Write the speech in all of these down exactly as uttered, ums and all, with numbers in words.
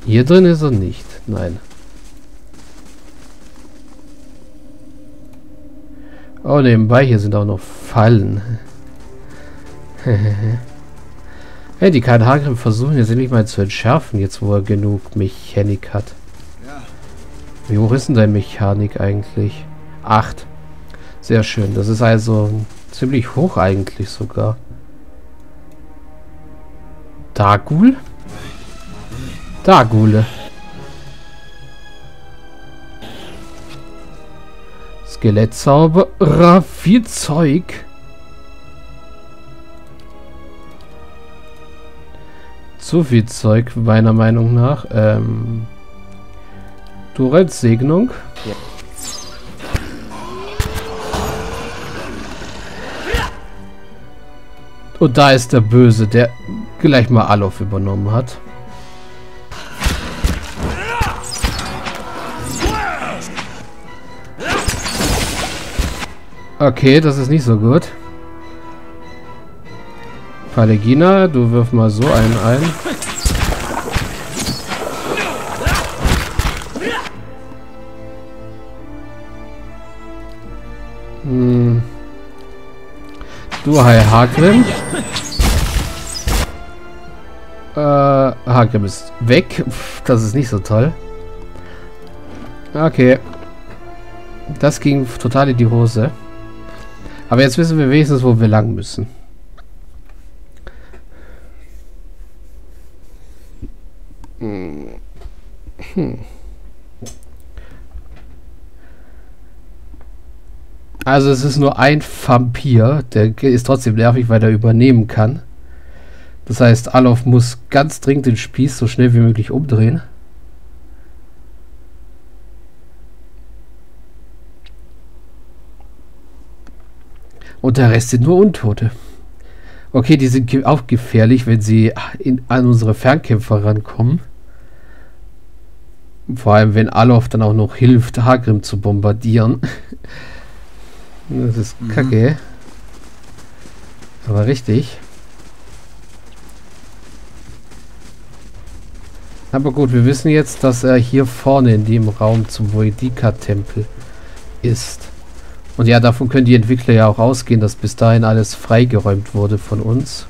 Hier drin ist er nicht. Nein. Oh, nebenbei, hier sind auch noch Fallen. Hey, die Karl Hagrim versuchen jetzt endlich mal zu entschärfen, jetzt wo er genug Mechanik hat. Wie hoch ist denn deine Mechanik eigentlich? Acht. Sehr schön. Das ist also ziemlich hoch eigentlich sogar. Dagul? Dagule. Skelettzauberer. Viel Zeug. Zu viel Zeug, meiner Meinung nach. Ähm... Durels Segnung. Ja. Und da ist der Böse, der gleich mal Alof übernommen hat. Okay, das ist nicht so gut. Palegina, du wirf mal so einen ein. Hm. Du, hi Hagrim. Äh, Hagrim ist weg. Pff, das ist nicht so toll. Okay. Das ging total in die Hose. Aber jetzt wissen wir wenigstens, wo wir lang müssen. Hm. Also es ist nur ein Vampir, der ist trotzdem nervig, weil er übernehmen kann. Das heißt, Alof muss ganz dringend den Spieß so schnell wie möglich umdrehen. Und der Rest sind nur Untote. Okay, die sind auch gefährlich, wenn sie in, an unsere Fernkämpfer rankommen. Vor allem, wenn Alof dann auch noch hilft, Hagrim zu bombardieren. Das ist kacke. Aber richtig. Aber gut, wir wissen jetzt, dass er hier vorne in dem Raum zum Voidika-Tempel ist. Und ja, davon können die Entwickler ja auch ausgehen, dass bis dahin alles freigeräumt wurde von uns.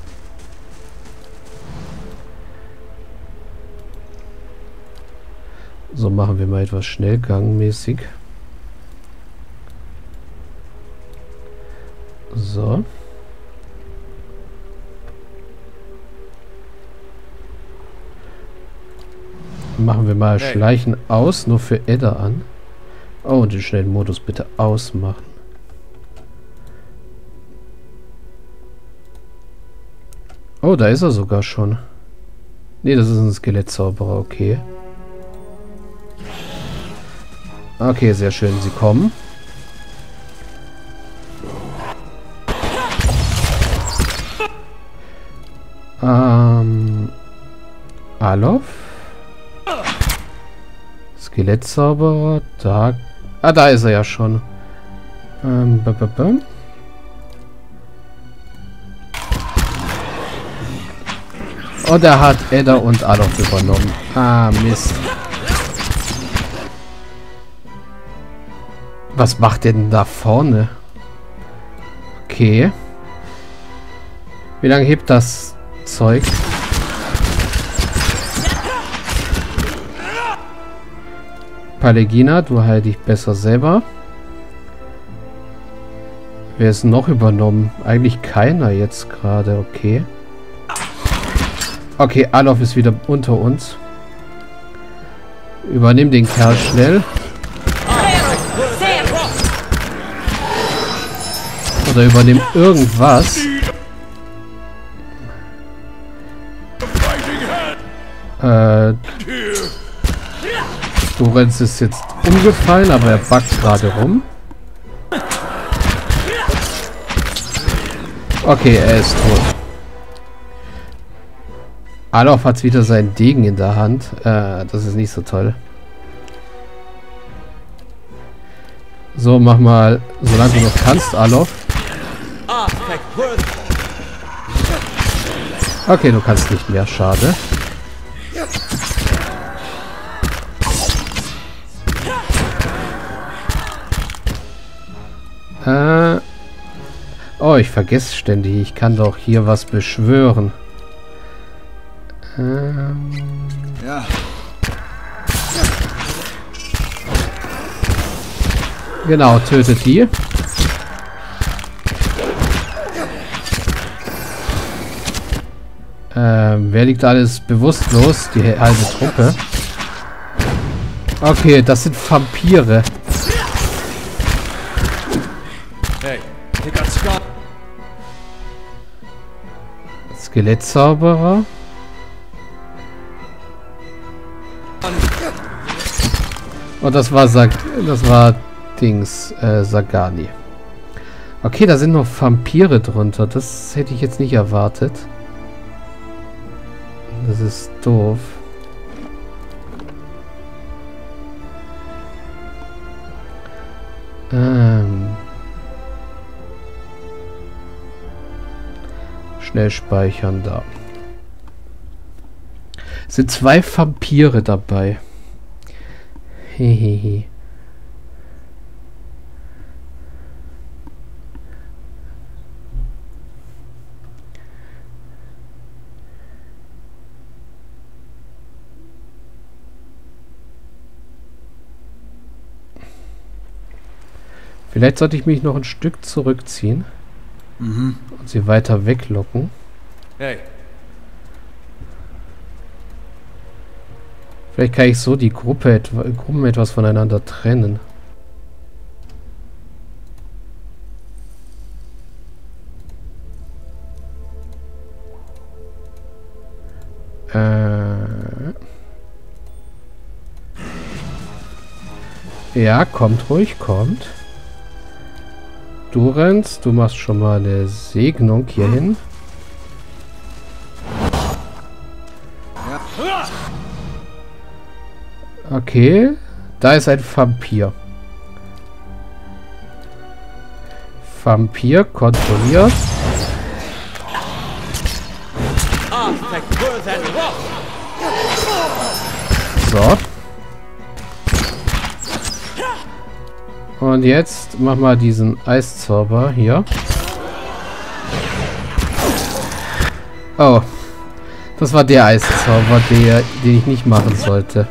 So, machen wir mal etwas schnellgangmäßig. So. Machen wir mal hey. Schleichen aus, nur für Edda an. Oh, und den schnellen Modus bitte ausmachen. Oh, da ist er sogar schon. Ne, das ist ein Skelettzauberer, okay. Okay, sehr schön, sie kommen. Ähm... Alof? Skelettzauberer, da... Ah, da ist er ja schon. Ähm, b -b -b Und er hat Edda und Alof übernommen. Ah, Mist. Was macht der denn da vorne? Okay. Wie lange hebt das Zeug? Palegina, du heil dich besser selber. Wer ist noch übernommen? Eigentlich keiner jetzt gerade, okay. Okay, Alof ist wieder unter uns. Übernimm den Kerl schnell. Oder übernimm irgendwas. Äh... Lorenz ist jetzt umgefallen, aber er backt gerade rum. Okay, er ist tot. Alof hat wieder seinen Degen in der Hand. Äh, das ist nicht so toll. So, mach mal, solange du noch kannst, Alof. Okay, du kannst nicht mehr, schade. Äh. Oh, ich vergesse ständig. Ich kann doch hier was beschwören. Ähm. Ja. Genau, tötet die. Ähm, wer liegt alles bewusstlos? Die halbe Truppe. Okay, das sind Vampire. Hey, he got Scott. Skelettzauberer. Und das war Sag das war Dings, äh, Sagani. Okay, da sind noch Vampire drunter. Das hätte ich jetzt nicht erwartet. Das ist doof. Ähm. Schnell speichern da. Es sind zwei Vampire dabei. Hehehe. Vielleicht sollte ich mich noch ein Stück zurückziehen. Mhm. Und sie weiter weglocken. Hey. Vielleicht kann ich so die Gruppe etwa, Gruppen etwas voneinander trennen. Äh. Ja, kommt ruhig, kommt. Du rennst, du machst schon mal eine Segnung hier hin. Okay, da ist ein Vampir. Vampir kontrolliert. So. Und jetzt mach mal diesen Eiszauber hier. Oh. Das war der Eiszauber, der, den ich nicht machen sollte.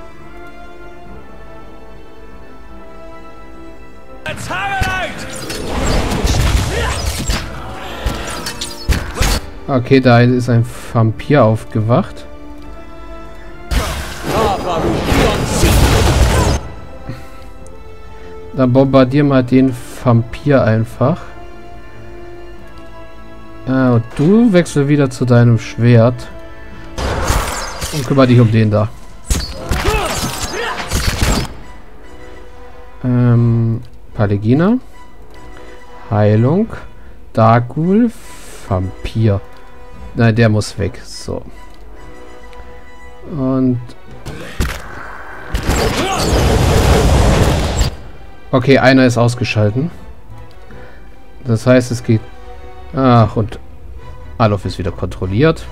Okay, da ist ein Vampir aufgewacht. Dann bombardieren wir den Vampir einfach. Ah, und du wechsel wieder zu deinem Schwert. Und kümmere dich um den da. Ähm, Palegina. Heilung. Darkghoul. Vampir. Nein, der muss weg. So. Und... Okay, einer ist ausgeschalten. Das heißt, es geht... Ach, und Alof ist wieder kontrolliert.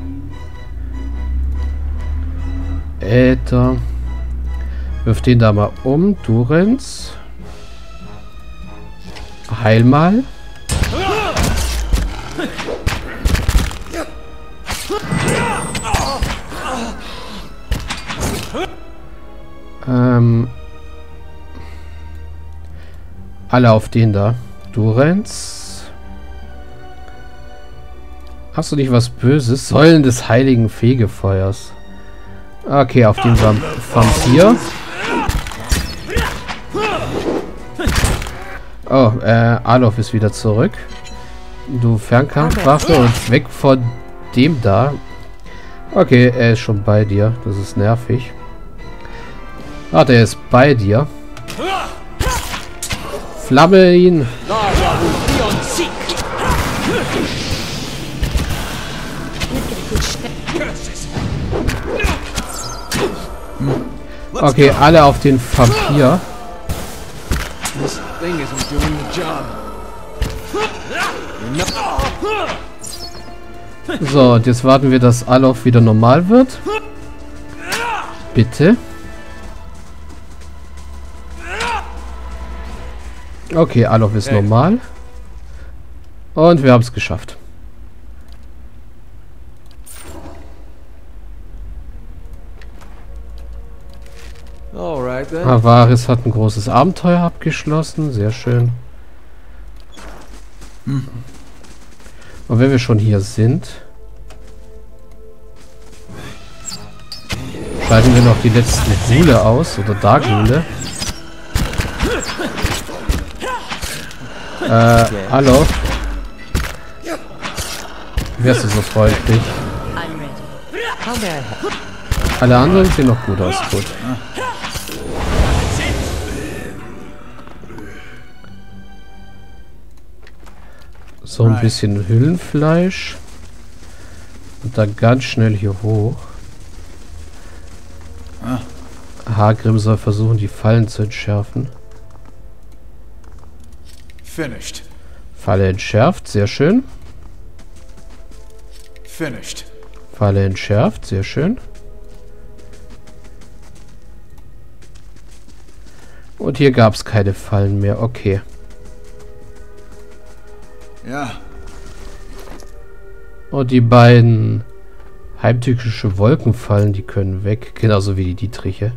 Äther. Wirf den da mal um. Durenz. Heil mal. Ähm... Alle auf den da. Durenz. Hast du nicht was Böses? Säulen des heiligen Fegefeuers. Okay, auf den Vamp Vampir. Oh, äh, Alof ist wieder zurück. Du Fernkampfwaffe und weg von dem da. Okay, er ist schon bei dir. Das ist nervig. Ah, der ist bei dir. Flamme ihn. Okay, alle auf den Vampir. So, und jetzt warten wir, dass Alof wieder normal wird. Bitte. Okay, Alof ist hey. normal. Und wir haben es geschafft. Avaris hat ein großes Abenteuer abgeschlossen. Sehr schön. Hm. Und wenn wir schon hier sind, schalten wir noch die letzten Ghule aus. Oder Dark-Ghule. Äh, Alof. Wärst du so freundlich? Alle anderen sehen noch gut aus. Gut. So ein bisschen Hüllenfleisch. Und dann ganz schnell hier hoch. Hagrim soll versuchen, die Fallen zu entschärfen. Finished. Falle entschärft, sehr schön. Finished. Falle entschärft, sehr schön. Und hier gab es keine Fallen mehr, okay. Ja. Und die beiden heimtückische Wolkenfallen, die können weg. Genauso wie die Dietriche.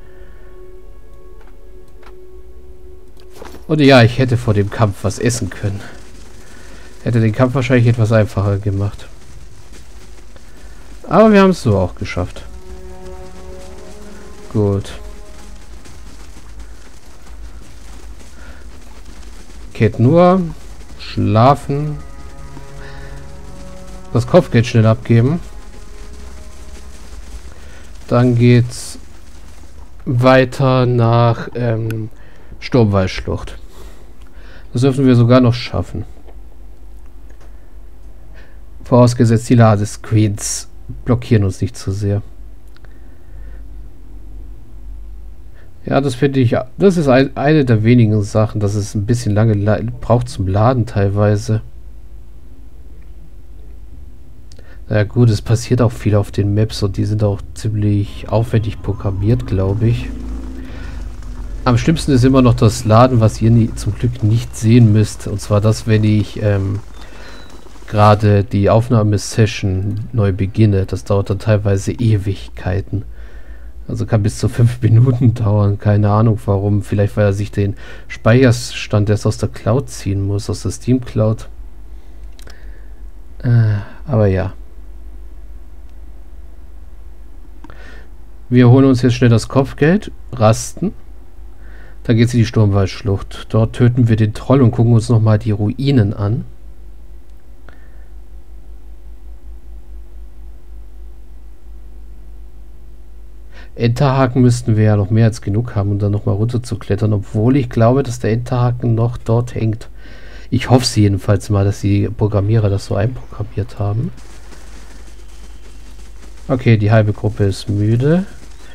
Und ja, ich hätte vor dem Kampf was essen können. Hätte den Kampf wahrscheinlich etwas einfacher gemacht. Aber wir haben es so auch geschafft. Gut. Geht nur schlafen. Das Kopfgeld schnell abgeben. Dann geht's weiter nach ähm, Sturmwaldschlucht. Das dürfen wir sogar noch schaffen. Vorausgesetzt, die Ladescreens blockieren uns nicht zu sehr. Ja, das finde ich, das ist ein, eine der wenigen Sachen, dass es ein bisschen lange braucht zum Laden teilweise. Na ja, gut, es passiert auch viel auf den Maps und die sind auch ziemlich aufwendig programmiert, glaube ich. Am schlimmsten ist immer noch das Laden, was ihr nie, zum Glück nicht sehen müsst. Und zwar das, wenn ich ähm, gerade die Aufnahmesession neu beginne. Das dauert dann teilweise Ewigkeiten. Also kann bis zu fünf Minuten dauern. Keine Ahnung warum. Vielleicht weil er sich den Speicherstand erst aus der Cloud ziehen muss. Aus der Steam Cloud. Äh, aber ja. Wir holen uns jetzt schnell das Kopfgeld. Rasten. Dann geht es in die Sturmwaldschlucht. Dort töten wir den Troll und gucken uns nochmal die Ruinen an. Enterhaken müssten wir ja noch mehr als genug haben, um dann nochmal runter zu klettern, obwohl ich glaube, dass der Enterhaken noch dort hängt. Ich hoffe es jedenfalls mal, dass die Programmierer das so einprogrammiert haben. Okay, die halbe Gruppe ist müde.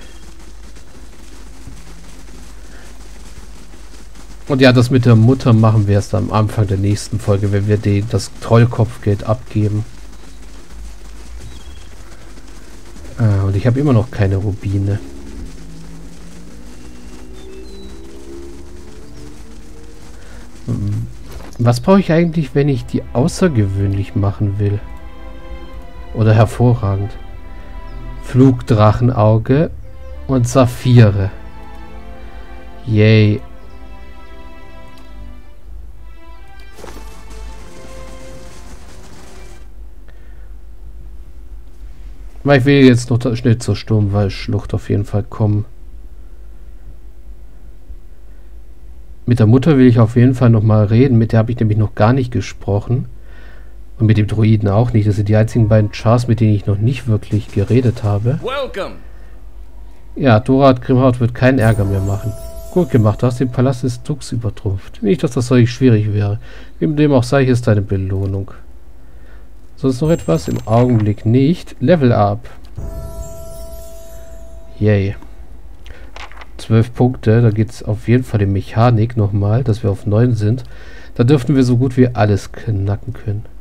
Und ja, das mit der Mutter machen wir erst am Anfang der nächsten Folge, wenn wir den, das Trollkopfgeld abgeben. Ah, und ich habe immer noch keine Rubine. Was brauche ich eigentlich, wenn ich die außergewöhnlich machen will? Oder hervorragend? Flugdrachenauge und Saphire. Yay. Ich will jetzt noch schnell zur Sturmwaldschlucht auf jeden Fall kommen. Mit der Mutter will ich auf jeden Fall noch mal reden. Mit der habe ich nämlich noch gar nicht gesprochen. Und mit dem Druiden auch nicht. Das sind die einzigen beiden Chars, mit denen ich noch nicht wirklich geredet habe. Welcome. Ja, Dorat Grimhaut wird keinen Ärger mehr machen. Gut gemacht, du hast den Palast des Dux übertrumpft. Nicht, dass das solch schwierig wäre. Wem dem auch sei, hier ist deine Belohnung. Sonst noch etwas? Im Augenblick nicht. Level up. Yay. zwölf Punkte. Da geht es auf jeden Fall die Mechanik nochmal, dass wir auf neun sind. Da dürften wir so gut wie alles knacken können.